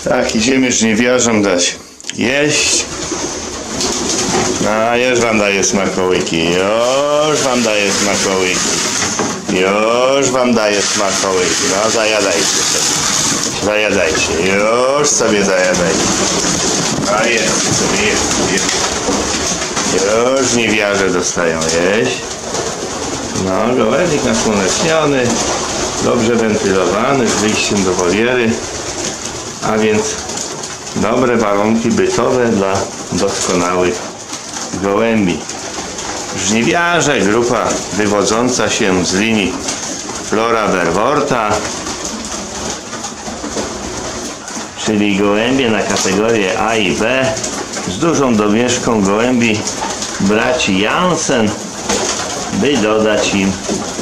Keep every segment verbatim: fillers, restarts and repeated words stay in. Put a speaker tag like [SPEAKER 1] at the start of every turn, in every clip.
[SPEAKER 1] Tak, idziemy żniwiarzom dać jeść. No, już wam daję smakołyki, już wam daję smakołyki. Już wam daję smakołyki. No, zajadajcie sobie. Zajadajcie, już sobie zajadajcie. A jest sobie, jest, jest. Już żniwiarze dostają jeść. No, gołębnik nasłoneczniony, dobrze wentylowany, z wyjściem do woliery, a więc dobre warunki bytowe dla doskonałych gołębi. Żniwiarze, grupa wywodząca się z linii Flora Verworta, czyli gołębie na kategorię A i B z dużą domieszką gołębi braci Jansen, by dodać im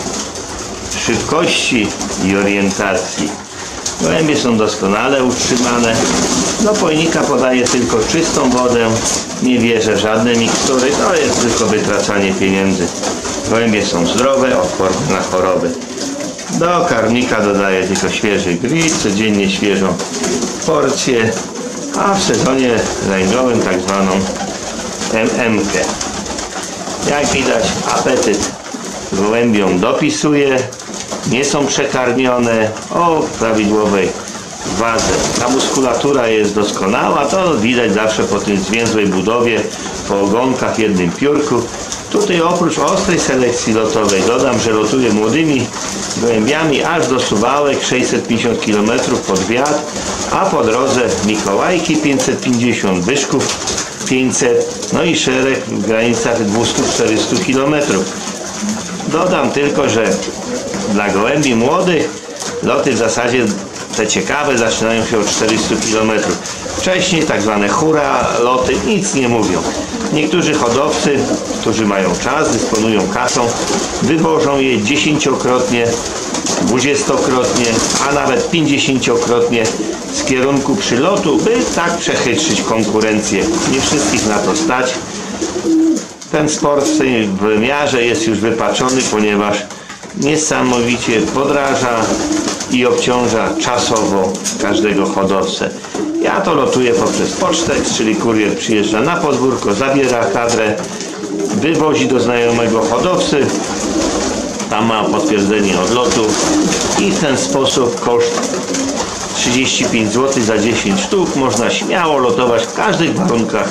[SPEAKER 1] szybkości i orientacji. Gołębie są doskonale utrzymane. Do pojnika podaję tylko czystą wodę. Nie wierzę w żadne mikstury. To jest tylko wytracanie pieniędzy. Gołębie są zdrowe, odporne na choroby. Do karmnika dodaję tylko świeży grill, codziennie świeżą porcję, a w sezonie lęgowym tak zwaną em em kę. Jak widać, apetyt gołębiom dopisuje, nie są przekarmione, o prawidłowej wadze. Ta muskulatura jest doskonała, to widać zawsze po tej zwięzłej budowie, po ogonkach, jednym piórku. Tutaj oprócz ostrej selekcji lotowej dodam, że lotuję młodymi gołębiami aż do Suwałek, sześćset pięćdziesiąt kilometrów pod wiatr, a po drodze Mikołajki pięćset pięćdziesiąt, Byszków pięćset, no i szereg w granicach dwieście do czterystu kilometrów. Dodam tylko, że dla gołębi młodych loty w zasadzie te ciekawe zaczynają się od czterystu kilometrów. Wcześniej tak zwane hura loty nic nie mówią. Niektórzy hodowcy, którzy mają czas, dysponują kasą, wywożą je dziesięciokrotnie, dwudziestokrotnie, a nawet pięćdziesięciokrotnie z kierunku przylotu, by tak przechytrzyć konkurencję. Nie wszystkich na to stać. Ten sport w tym wymiarze jest już wypaczony, ponieważ niesamowicie podraża i obciąża czasowo każdego hodowcę. Ja to lotuję poprzez Pocztex, czyli kurier przyjeżdża na podwórko, zabiera kadrę, wywozi do znajomego hodowcy, tam ma potwierdzenie odlotu i w ten sposób koszt trzydzieści pięć złotych za dziesięć sztuk. Można śmiało lotować w każdych warunkach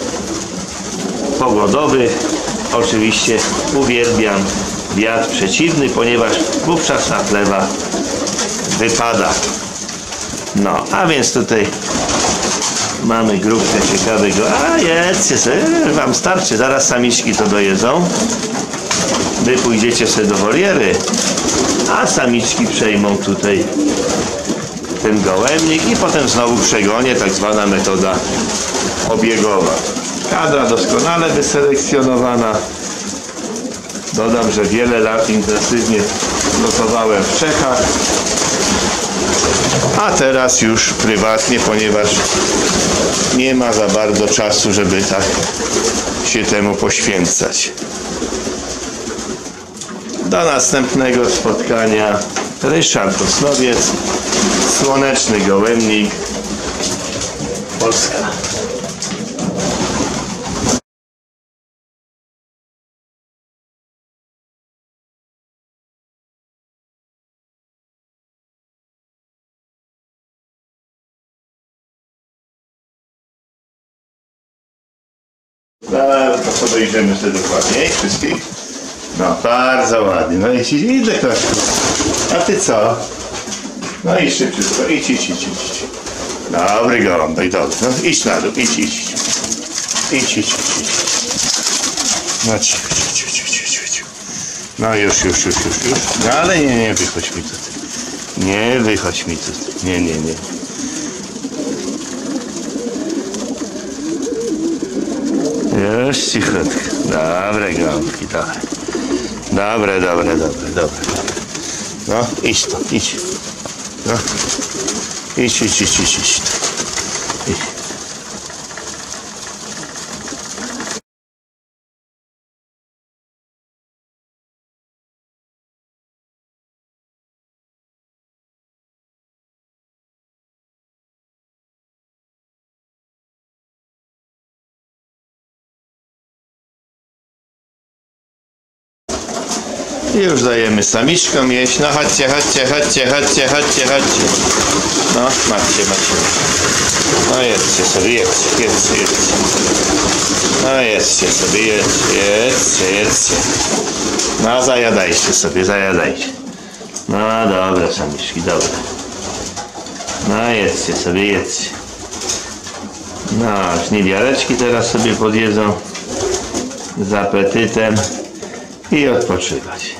[SPEAKER 1] pogodowych. Oczywiście uwielbiam wiatr przeciwny, ponieważ wówczas ta chlewa wypada. No, a więc tutaj mamy grupkę ciekawego. A jedzcie sobie, wam starczy, zaraz samiczki to dojedzą. Wy pójdziecie sobie do woliery, a samiczki przejmą tutaj ten gołębnik i potem znowu przegonie, tak zwana metoda obiegowa. Kadra doskonale wyselekcjonowana. Dodam, że wiele lat intensywnie lotowałem w Czechach, a teraz już prywatnie, ponieważ nie ma za bardzo czasu, żeby tak się temu poświęcać. Do następnego spotkania. Ryszard Osnowiec, Słoneczny Gołębnik, Polska. No, to podejrzymy sobie dokładniej wszystkich. No, bardzo ładnie. No i idę, Klaszku. A ty co? No idź szybciutko, idź, idź, idź, idź. Dobry gołąbek, dobry. No idź na dół, idź, idź. Idź, idź, idź, idź. No ciu, ciu, ciu, ciu, ciu, ciu. No już, już, już, już, już. No ale nie, nie, wychodź mi tutaj. Nie, wychodź mi tutaj. Nie, nie, nie. Już cichutko. Dobre gąbki, dobre. Dobre, dobre, dobre, dobre. No, idź to, idź. No. Idź, idź, idź, idź, idź. Idź. I już dajemy samiczkom jeść. No chodźcie, chodźcie, chodźcie, chodźcie, chodźcie, chodźcie. No, macie, macie. No jedzcie sobie, jedzcie, jedzcie, jedzcie. No jedzcie sobie, jedzcie, jedzcie, jedzcie. No zajadajcie sobie, zajadajcie. No dobra, samiczki, dobra. No jedzcie sobie, jedzcie. No, niewiareczki teraz sobie podjedzą z apetytem i odpoczywać.